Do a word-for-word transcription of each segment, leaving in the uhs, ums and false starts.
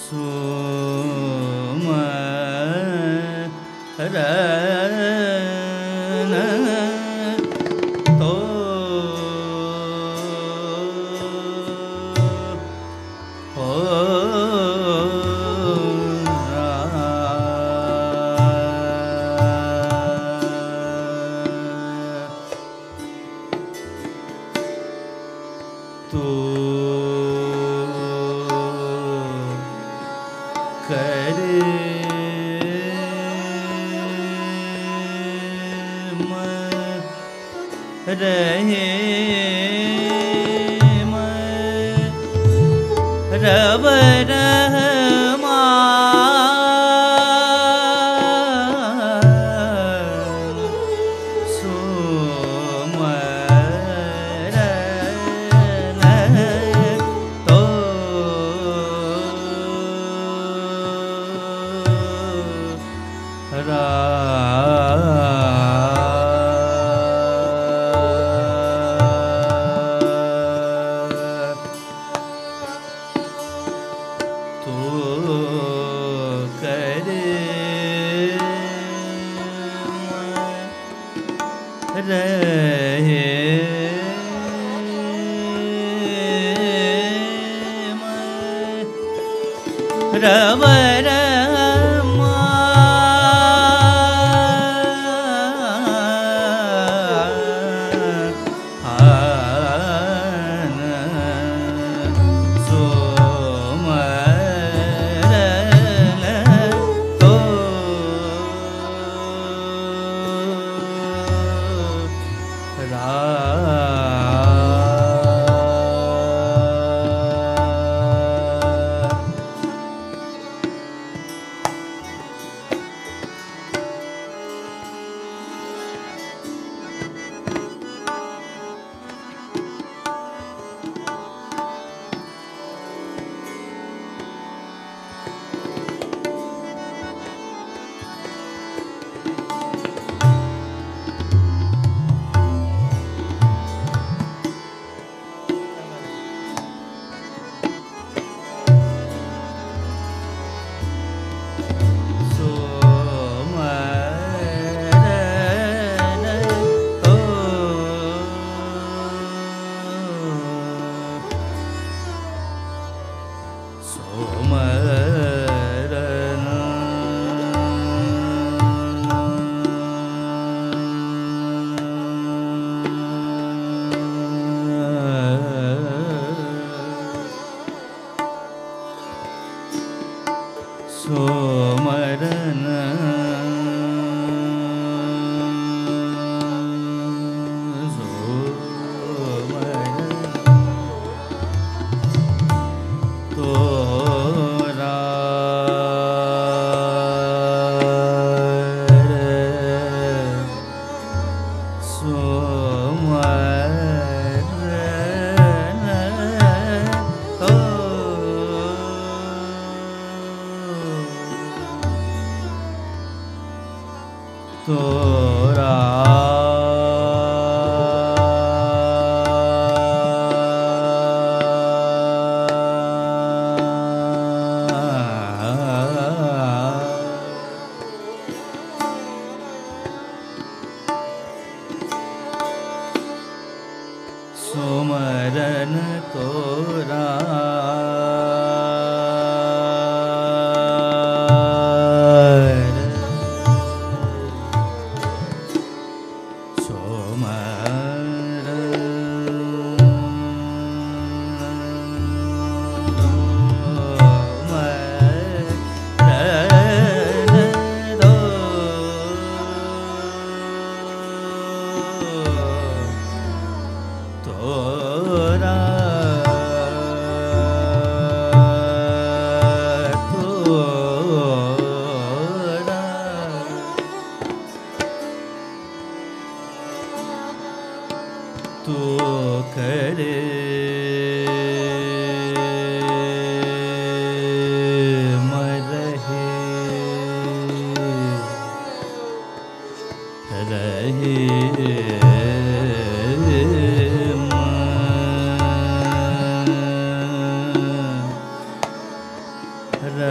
र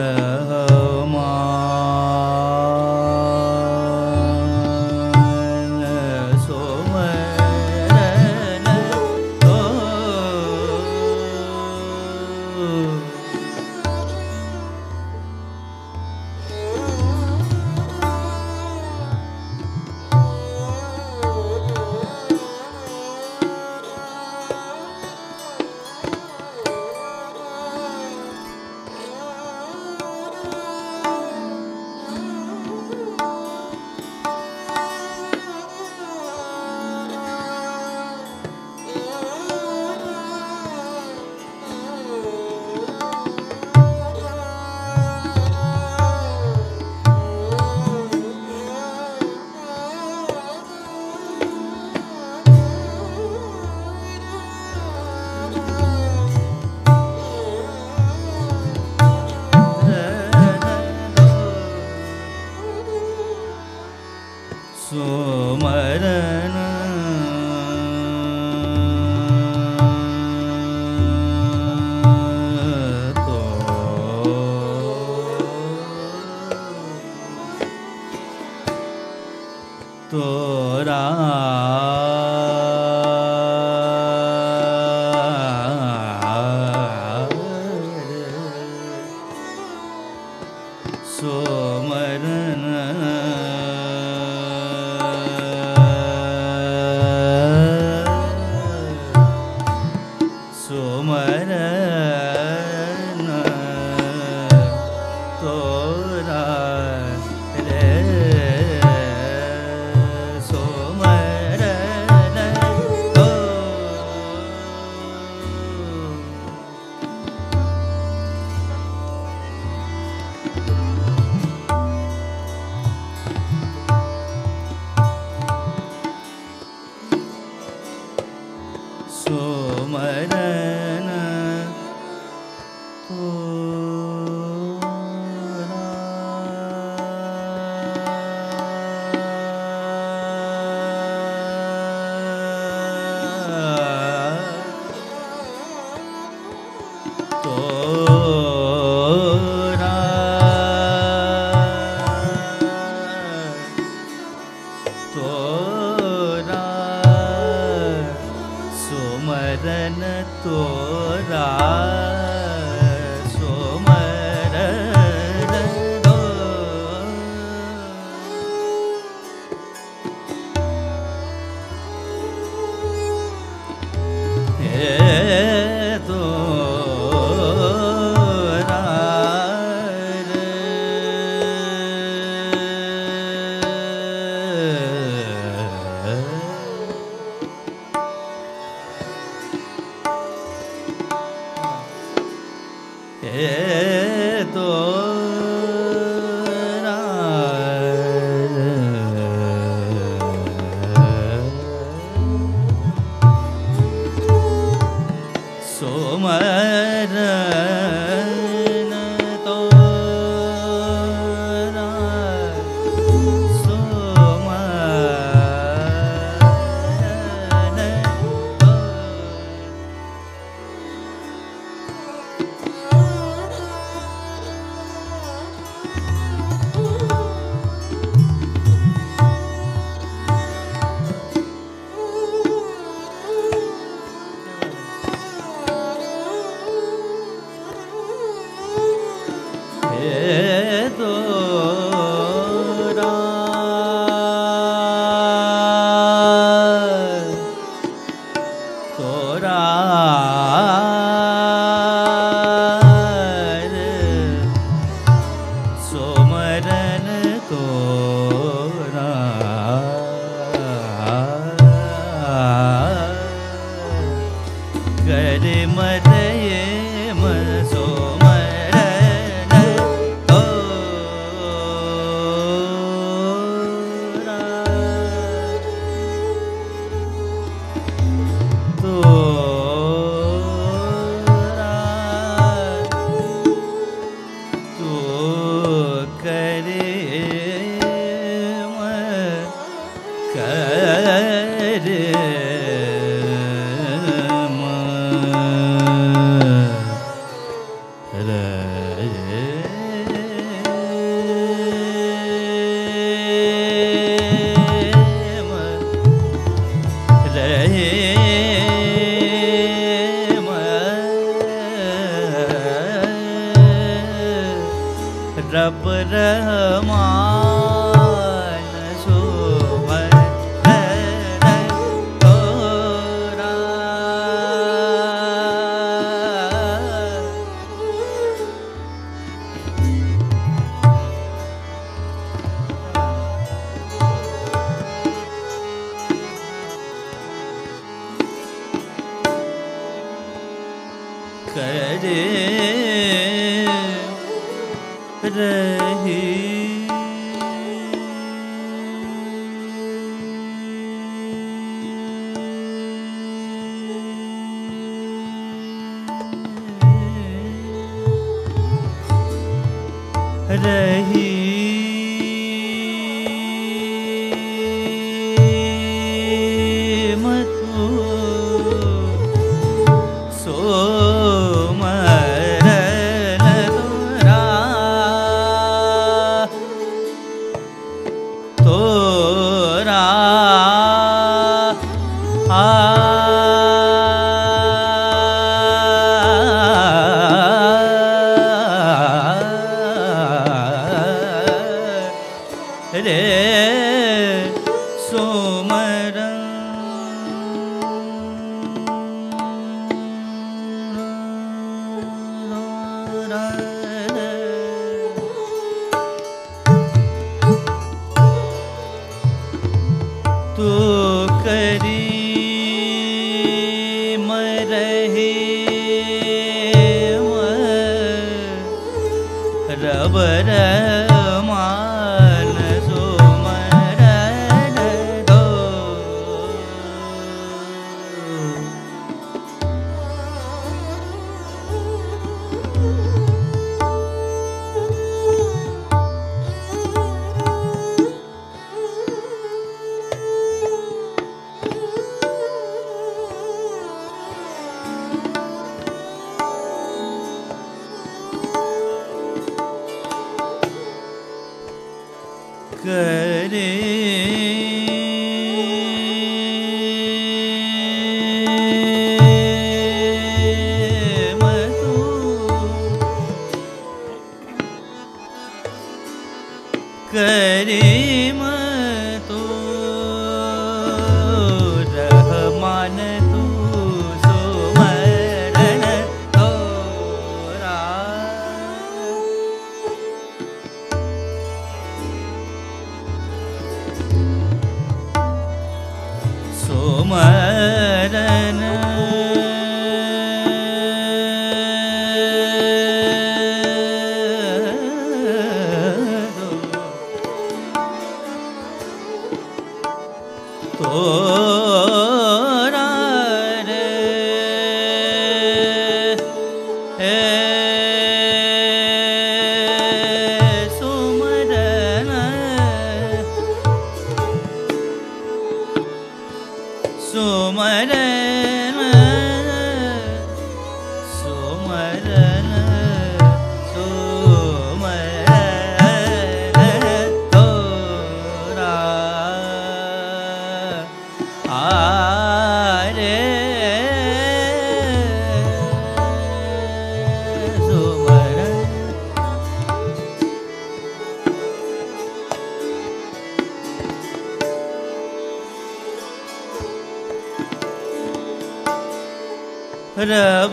सुमरन तोरा सोमरन सोमरन तोरा रे सोमरन तो सोमरन तोरा तोरा सोमरन तोरा सोमरन तो हे तोरा हे तोरा सोमरन तोरा सोमरन हे तोरा तोरा सोमरन तोरा कर मदये म सोमरन तोरा तोरा तो करे म कर म रब रहमान सोमरन तोरा आ रे सुमरन तू करी मरहे रबर मान सुमरन दो करे मतु करे मतु रहमान तू सुमरन तोरा सुमरन तोरा रे ए सुमरन सुमरन सुमरन सुमरन तोरा आरे सुमरन रब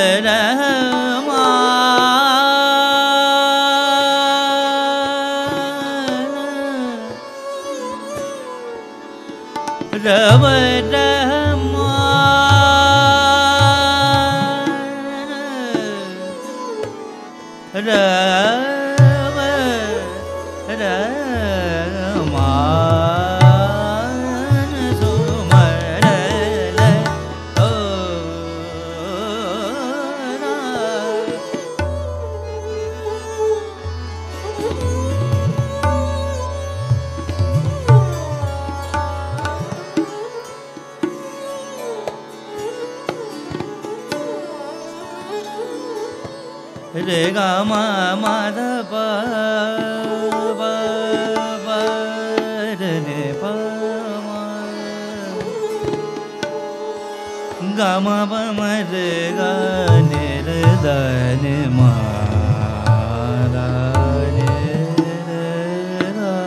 रहमान रब रहमान रब रहमान सुमरन तोरा रे गा मा मा ध प प प रे ने प मा गा मा प म रे गा ने रे द ने मा दा ने रे रा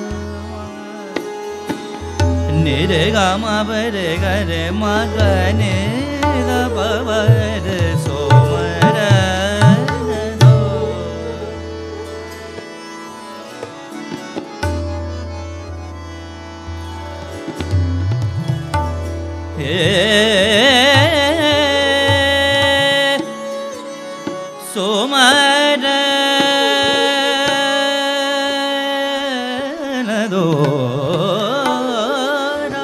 ने रे गा मा प रे गा रे मा गा ने द प प रे सुमरन सुमरन दोरा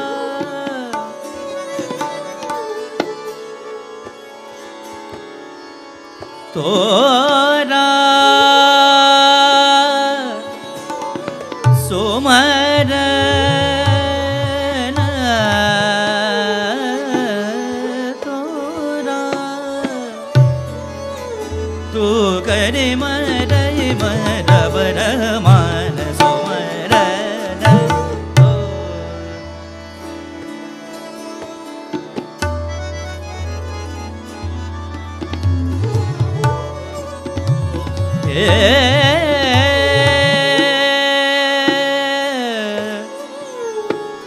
तोरा सुमरन तू करे मरई मरब रहमान सुमरन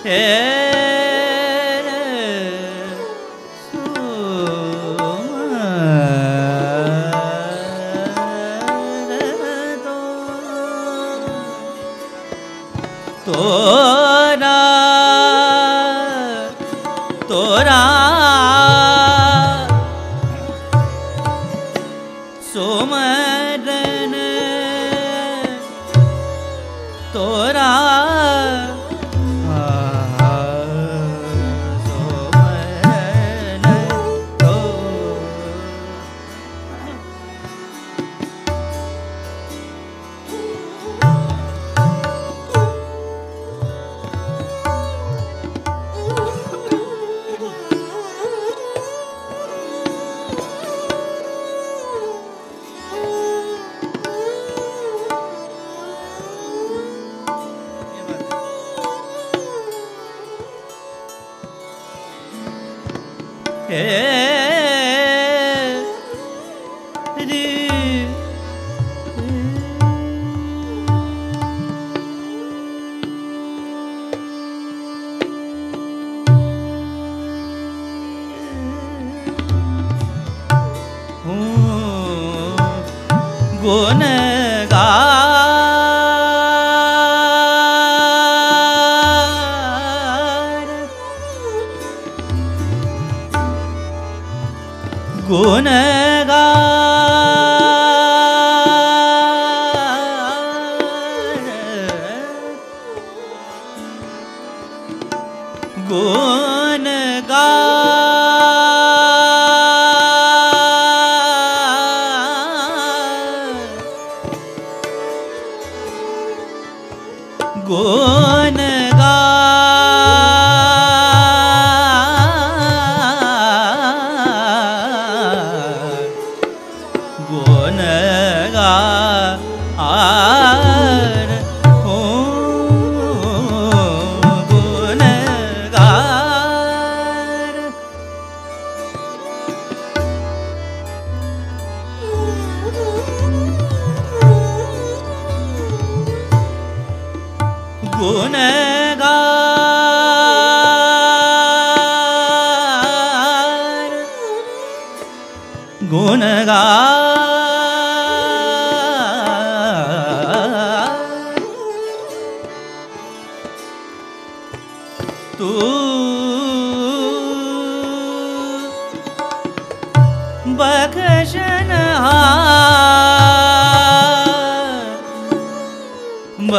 तोरा तोरा सोमरन तोरा हे रे गुण गा गुणगार गुणगार गुणगार गुणगार हो गुणगार गुणगार गुणगार तू बखशनहार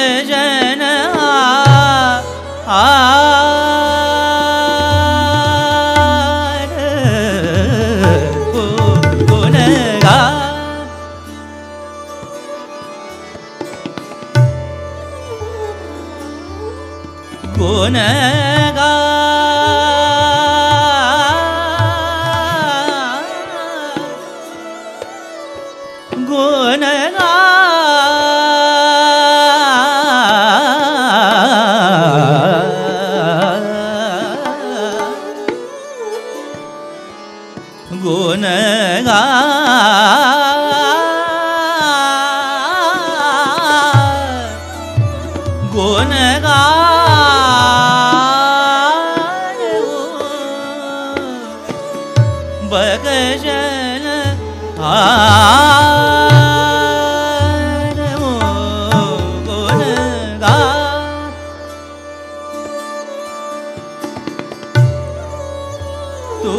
बखशनहार गुणगार गुणगार गुणगार बखशन हार गुणगार तू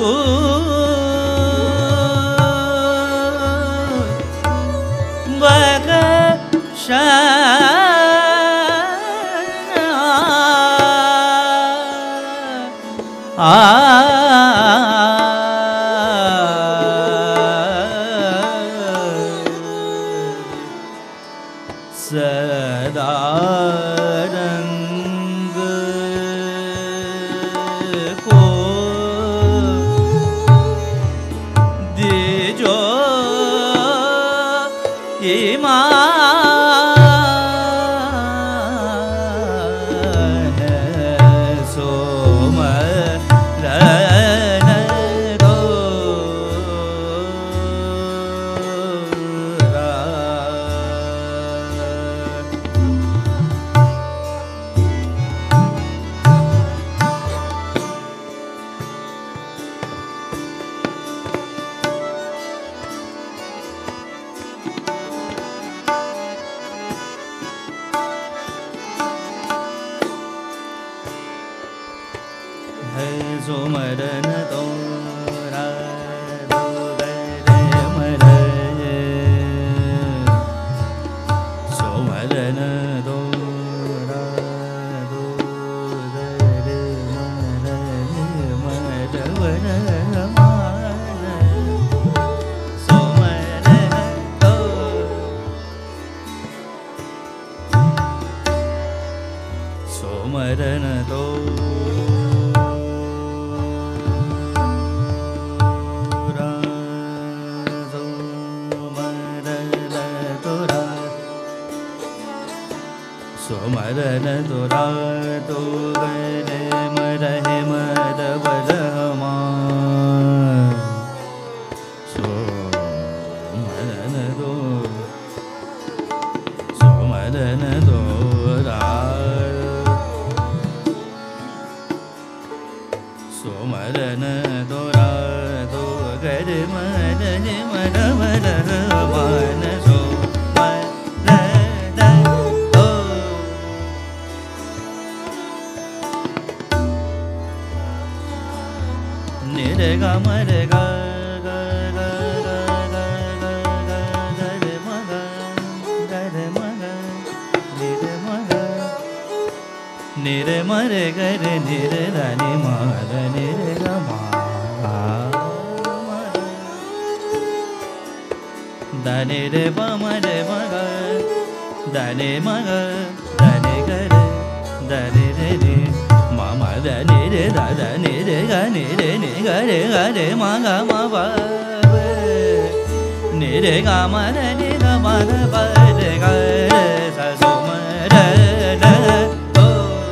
सदा रंग को दीजो ईमान सोमर सुमरन तोरा सुमरन तोरा सुमरन तो सुमरन तोरा तो गरे मरहे मरवर हमार सुमरन तो सुमरन तोरा सुमरन तोरा तो गरे मरहे मरवर हमार गा मरे गा गा गा गा गा गा गा गा रे म गा गा रे म गा नि रे म गा नि रे म रे गा रे नि रे धा नि म गा नि रे गा म धा नि रे प म रे म गा धा नि म गा धा नि गा रे धा नि रे नि ma da ni re da da ni re ga ni re ni ga re ga re ma ga ma ba ni re ga ma re ni ga ma ga ba re ga re sa so ma re re do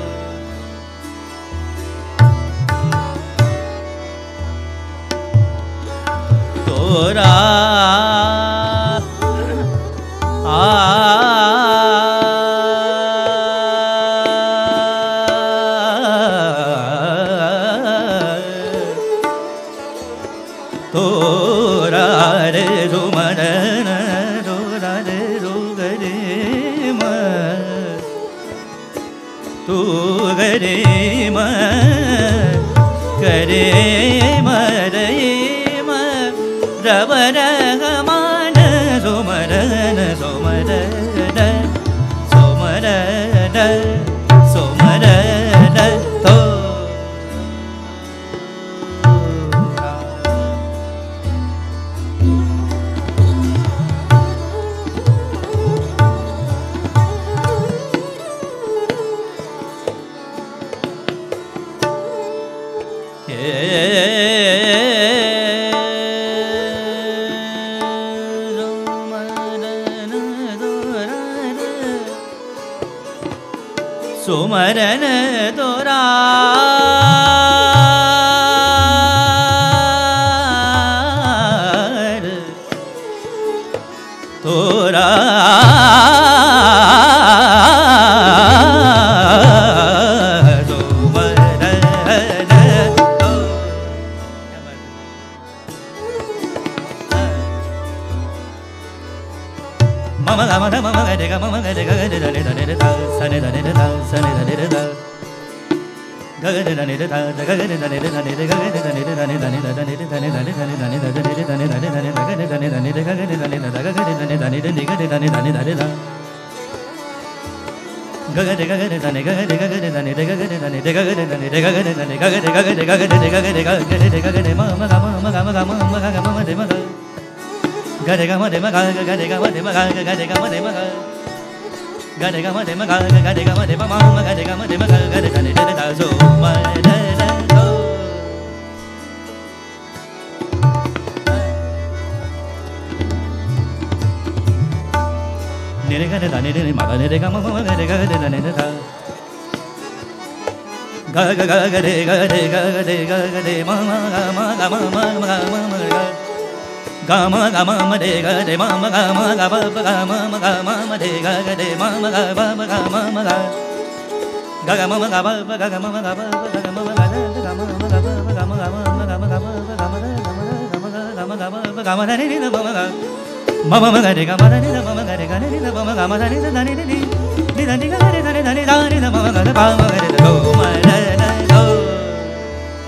tora a तोरा रे सुमरन तोरा रे रो गरे म तू गरे म गरे म रे म रबर मान सुमरन सुमरन सुमरन सुमरन तो सुमरन तोरा तोरा mama ga ma da mama ga de ga mama ga de ga de da de da de da sa ne da de da sa ne da de da ga ga de da ne da ga ga de da ne da ne da ga ga de da ne da ne da ne da ne da ne da ne da ne da ne da ne da ne da ne da ne da ga de da ne da ne da ga ga de da ne da ga ga de da ne da ne da ne ga de da ne da ne da de da ga ga de ga ga de da ne ga ga de ga ga de da ne da ga ga de da ne da ga ga de da ne da ga ga de da ne ga ga de ga ga de ga ga de ga ga de ga ga de ga ga de ma ma ga ma ma ga ma ga ma ma ga ga ma ma de ma ga ga de ga ma de ma ga ga de ga ma de ma ga ga de ga ma de ma ga ga de ga ma de ma ga ga de ga ma de ma ma ga de ga ma de ma ga ga de da ne da da so ma da da do ne re ga de da ne re ma ga ne re ga ma ma ga de ga de da ne da ga ga ga ga de ga de ga de ga de ma ma ga ma ga ma ma ga ma ma ga ga ma ga ma ma de ga de ma ma ga ma ga ba ba ga ma ma ga ma ma de ga ga de ma ma ga ba ba ga ma ma ga ga ga ma ma ga ba ba ga ga ma ma ga ba ba ga ma ma ga ga ma ma ga ba ba ga ma ga ma ma ga ma ga ba ba ga ma ga ma ga ma ga ba ba ga ma da ni ni ma ma ga ma ma ma ga de ga ma da ni da ma ma ga de ga ni da ma ma ga ma da ni da da ni ni ni da ni ga de da ni da ni da ni da ma ma ga da ba ma ga de da do ma da da do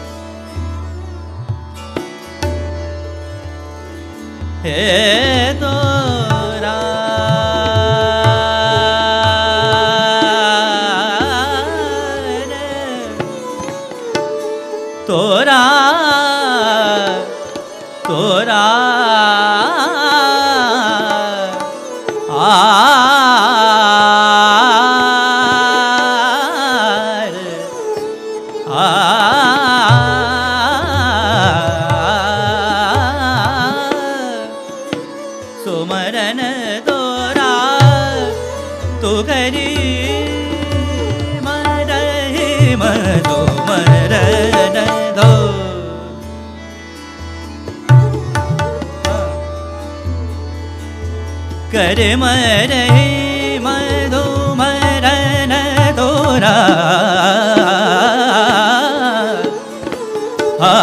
मरे मरे मधु मरन तोरा आ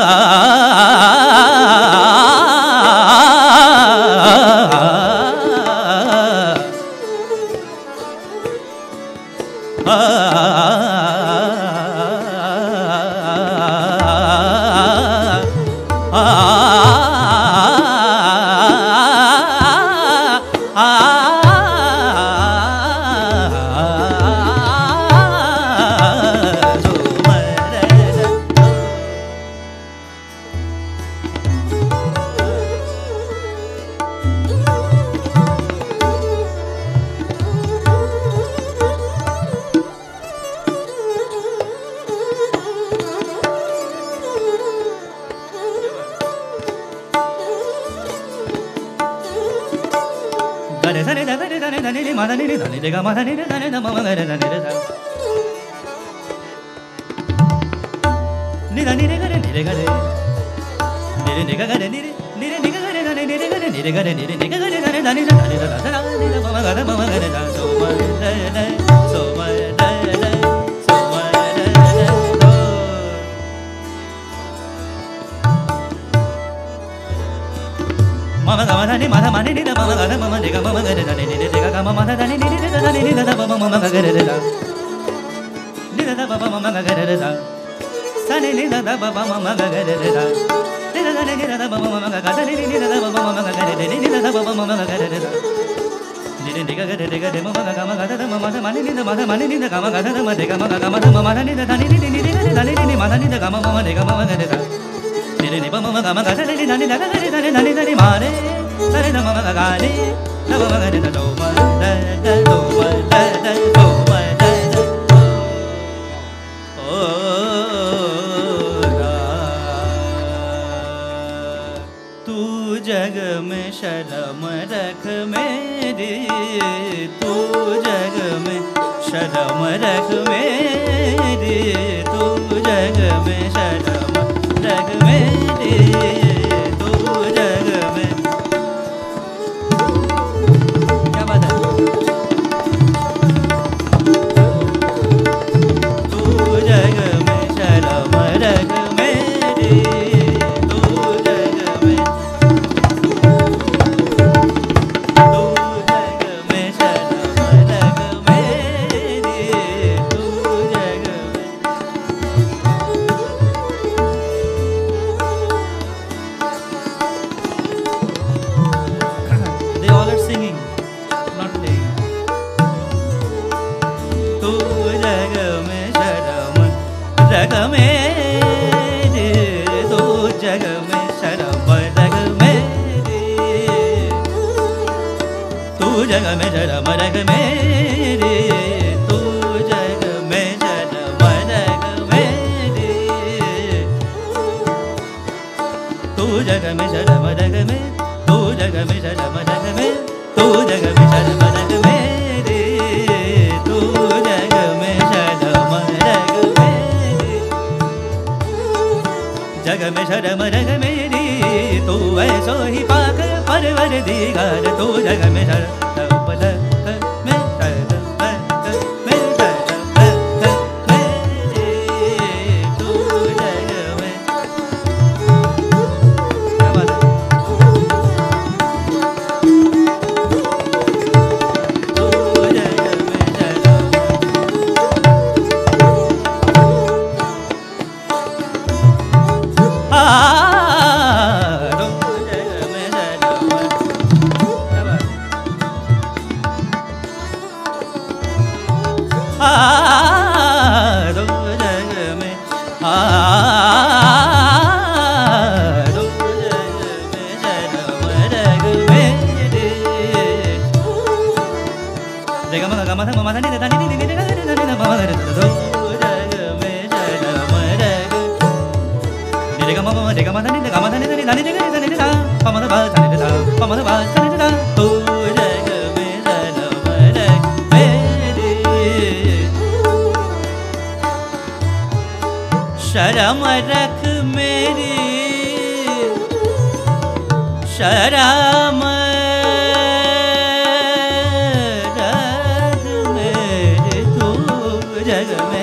शर्म रख मेरी शर्म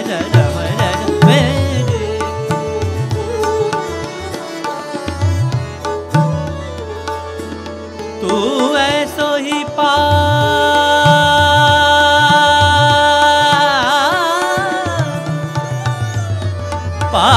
शरम रग मेरी। तू ऐसो ही पा पा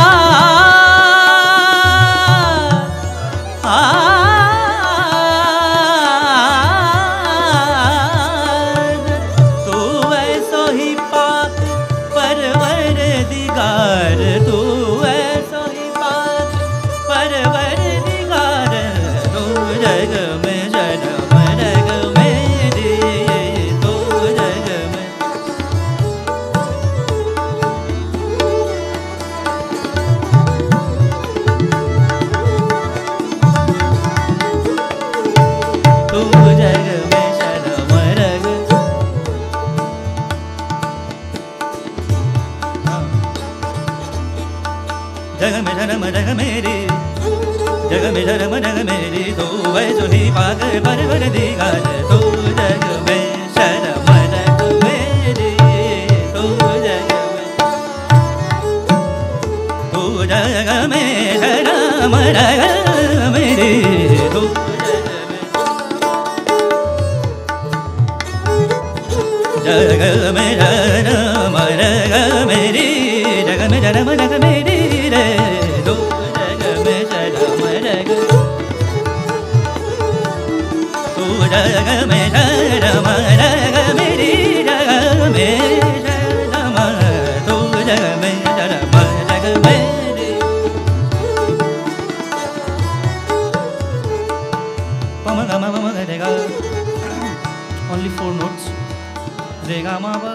जग में शरम जग मेरी, जग में शरम जग मेरी, तू वैसो ही पाक परवर दिगार। तू जग में शरम जग मेरी, तू जग में, तू जग में शरम जग मेरी, तू जग में शरम जग मेरी, जग में शरम जग मेरी रे। तू जग में शरम जग, तू जग में शरम जग मेरी, जग में शरम, तू जग में शरम जग मेरी। पम गम पम रे गा, only four notes. Re ga ma pa,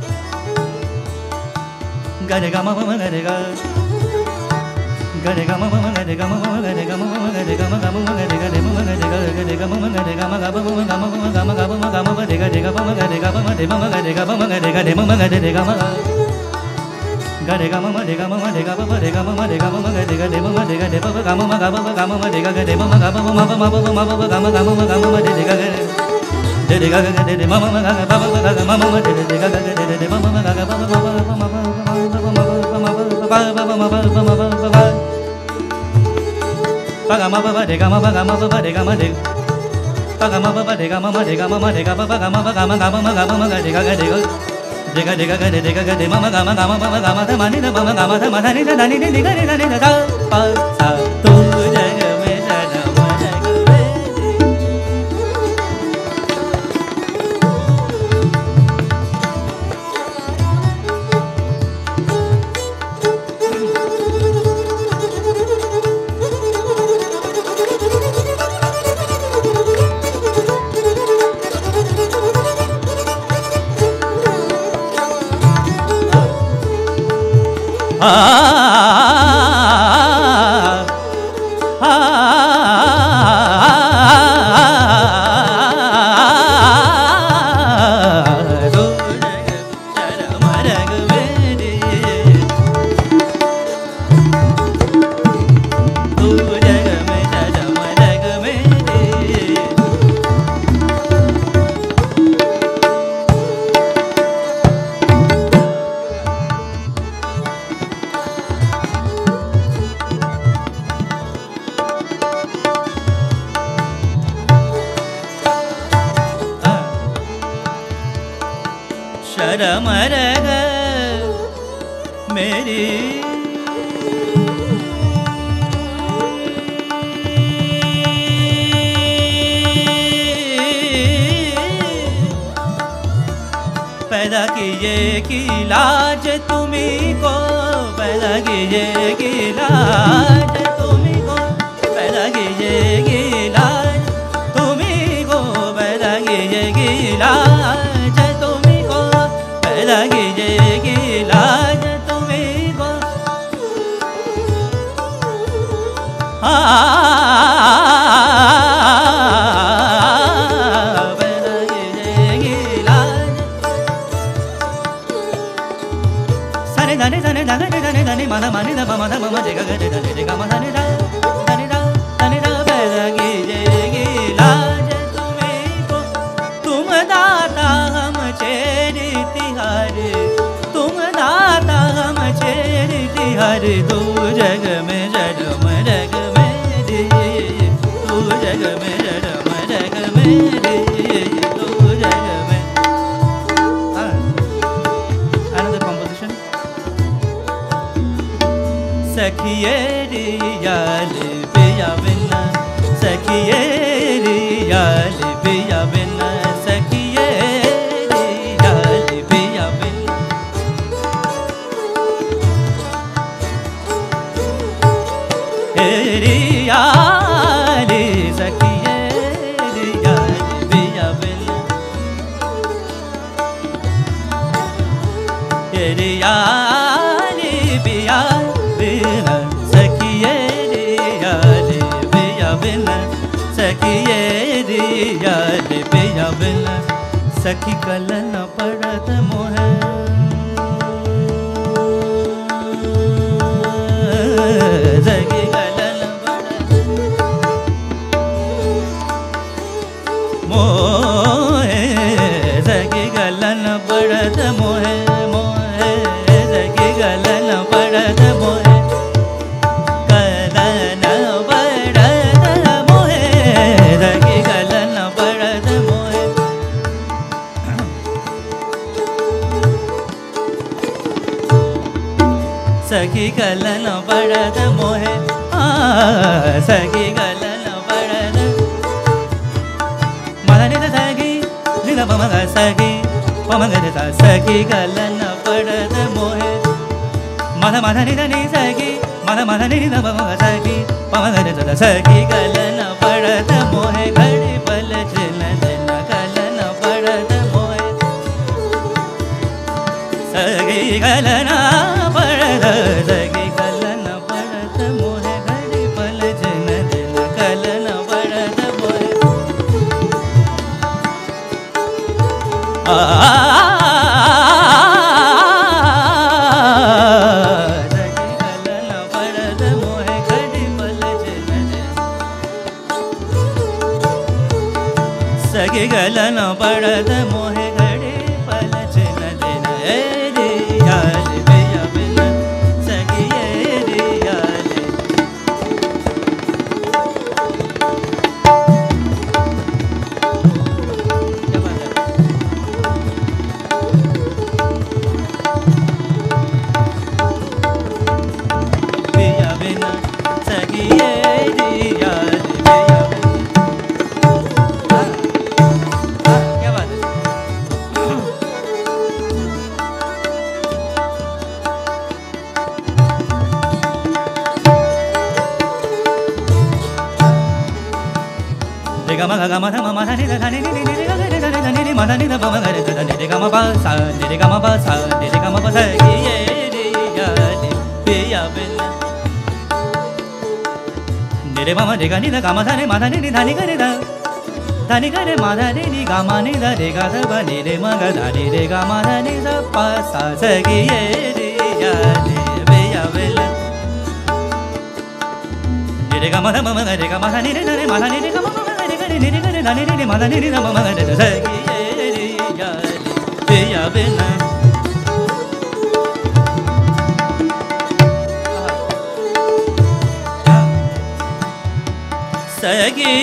ga re ga ma pa ga re ga, ga re ga ma pa ga re ga ma pa ga re ga ma pa ga re ga ma ga ma ga re ga re ma ga re ga ga re ga ma ga re ga ma ga pa ma ga ma ga ma ga ma ga ma pa re ga re ga pa ma ga re ga pa ma re ma ga re ga pa ma ga re ga re ma ga re ga ma ga, ga re ga ma ma re ga ma ma re ga pa pa re ga ma ma re ga ma ga re ga re ma ma re ga re pa pa ga ma ma ga pa pa ga ma ma re ga ga re ma ma ga pa ma ma pa ma pa ma pa ga ma ga ma ma ga ma ma re ga ga de de ga ga de de ma ma ga ga pa pa ga ma ma de de ga ga de de ma ma ga ga pa pa ma pa ma pa pa pa pa ma pa pa ma pa pa pa ga ma pa pa de ga ma pa ga ma pa pa de ga ma de pa ga ma pa pa de ga ma ma de ga ma ma de ga pa pa ga ma pa ga ma ga ma ga ma ga de ga ga de ga de ga de ga ga de de ga ga de ma ma ga ma ga ma pa pa ga ma tha ma ni na ma ma ga ma tha ma tha ni na na ni ni ga ni na ni na tha pa sa tu jag mein शरम जग मेरी। आ आ तू जग शरम जग मेरी, तू जग में शरम जग मेरी। शरम रग मेरी, पैदा कीजिए की लाज तुम्ही को, पैदा कीजिए की लाज तुम्ही को, पैदा कीजिए की लाज तुम्ही को, पैदा कीजिए की लाज तुम्ही को, पैदा कीजिए की लाज तुम्ही को। आ धने धने धने धने धने माना माने दा मा दा मा देगा गे दा देगा मा धने दा धने दा धने दा पैदा कीजिएगी लाज तुम्हें को, तुम दाता हम चेरी तिहारी, तुम दाता हरि तू जग में जन्म जग मेरी तू जग में जन्म जग मेरी तू जग में another composition सखिये रियाल पिया बिना सखिये रियाल पिया बिना सखिये रियाल पिया बिना रियाल सखिये रियाल पिया बिना रियाल पिया बिना सखिये रियाल पिया बिना सखिये रियाल पिया बिना सखी कलन पड़त मोह सखी कलन पड़त मोह सखी कलन पड़त मोह मोह सखी कलन पड़त मोह कलन पड़त मोह सखी कलन पड़त मोह सखी कलन पड़त मोह सखी कलन पड़त मदनि सखी निद पम सखी पम सखी कलन पड़त मोह मद मद निद नि सखी मद मद निद पम सखी पम सखी कलन पड़त मोह घड़ी पल चिन दिन कलन पड़त मोह सखी कलन पड़त सखी कलन पड़त मोह घड़ी पल चिन दिन कलन पड़त मोह आ सखी कलन पड़त मोह घड़ी पल चिन दिन सखी कलन पड़त मोह घड़ी पल चिन दिन रियाल पिया बिना सखिये रियाल क्या बात है पिया बिना सखिये रियाल पिया बिना हाँ, हाँ, क्या बात है रे गा मा गा मा धा मा मा धा नि धा धा नि नि नि नि गा गा रे गा रे गा नि नि मा धा नि धा पा मा गा रे धा धा नि रे गा मा पा सा नि रे गा मा पा सा नि रे गा मा पा सा सखिये रियाल पिया बिना नि रे मा मा रे गा नि धा गा मा धा नि मा धा नि नि धा नि गा रे धा धा नि गा रे मा धा नि नि गा मा नि धा रे गा धा पा नि रे मा गा धा नि रे गा मा धा नि धा पा सा सखिये रियाल पिया बिना नि रे गा मा धा मा मा गा रे गा मा धा नि रे धा रे मा धा नि रे गा मा मा गा रे गा रे नि रे गा रे धा नि रे नि मा धा नि रे धा मा मा गा रे धा सखिये रियाल पिया बिना सखी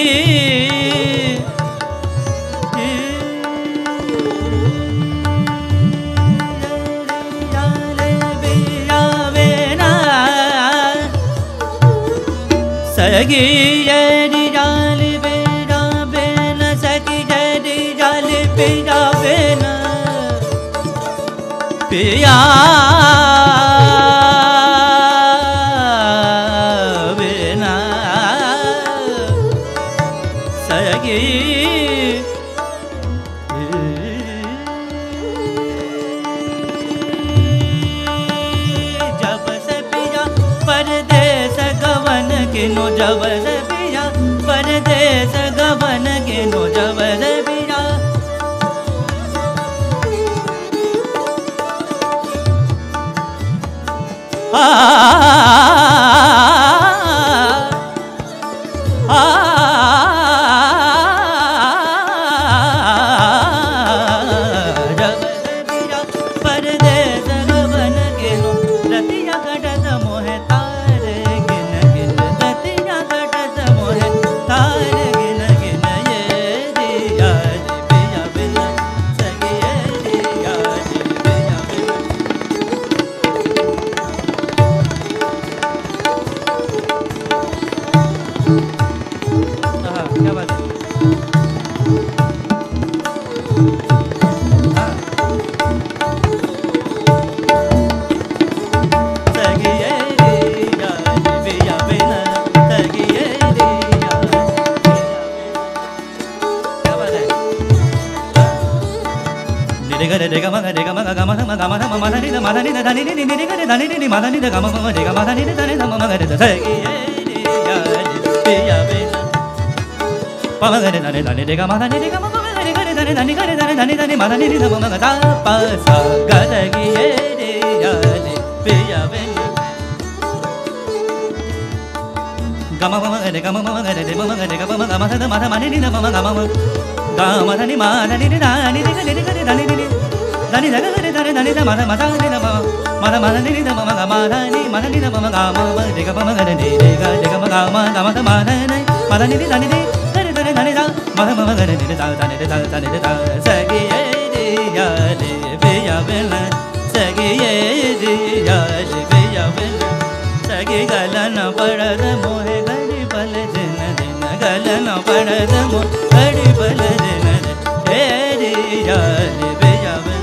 सखी जरी जाल बेरा बेन सखी जरी जाल बेरा बेन पिया बिना सखी जब से पिया परदेस गवन किनो जब से पिया परदेस गवन किनो जब से पिया आ आ जब से पिया परदेस गवन किनो रतिया कटत da ma da ni da da ni ni ni ni ga da ni ni ma da ni da ga ma ma de ga ma da ni da ni da ma ma ga da sa gi ye ni ya ni pe ya be pa ma ga da ni da ni de ga ma da ni de ga ma ma ga ni ga ni da ni da ni ga ni da ni da ni da ni ma da ni ni da ma ma ga da pa sa ga da gi ye ni ya ni pe ya be ga ma ma ga de ga ma ma ga de ma ma ga de ga ma ma ga ma da ma da ma ni ni da ma ma ga ma ma ga ma da ni ma da ni ni da ni ni ga ni ni ga ni da ni ni da ni da ga ni da ni da ni da ma da ma da ni da ma ma da ma da ni ni da ma ma ga ma da ni ma da ni da ma ma ga ma ma de ga ma ma ga de de ga de ga ma ga ma da ma da ma da ni ma da ni ni da ni ni da ni da ni da ni da ma da ma ma ga ni ni da da ni da da ni da sa gi ye ni ya ni be ya be la sa gi ye ni ya ni be ya be la sa gi ga la napada da mo he ga ni pal jin din ga la na pada da mo ga ni pal jin he ni ya ni be ya be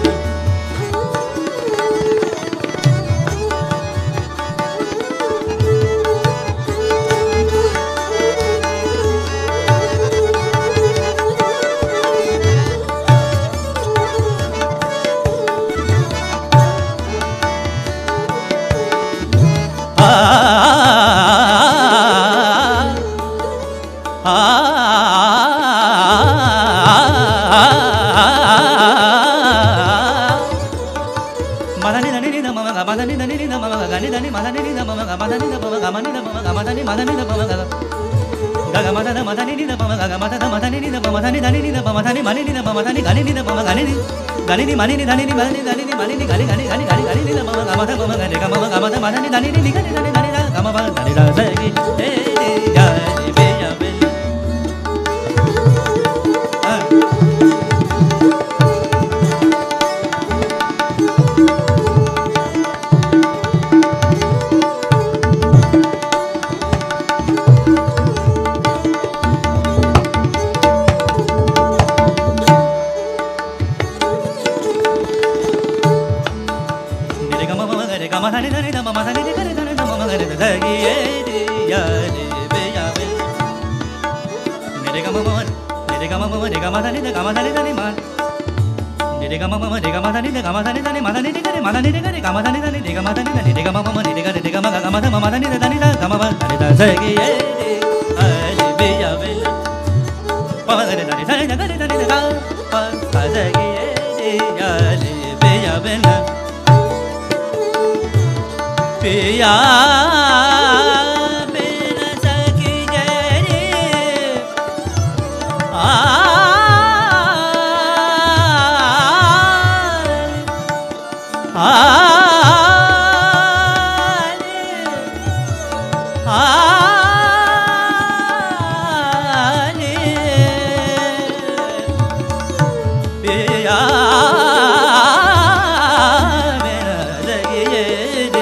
Ganini manini danini manini danini manini gani gani gani gani gani ni mama gama da mama gani gama gama da manini danini ni gani gani gani da gama ba gani da sagi eh ya ni be ya be Yeah.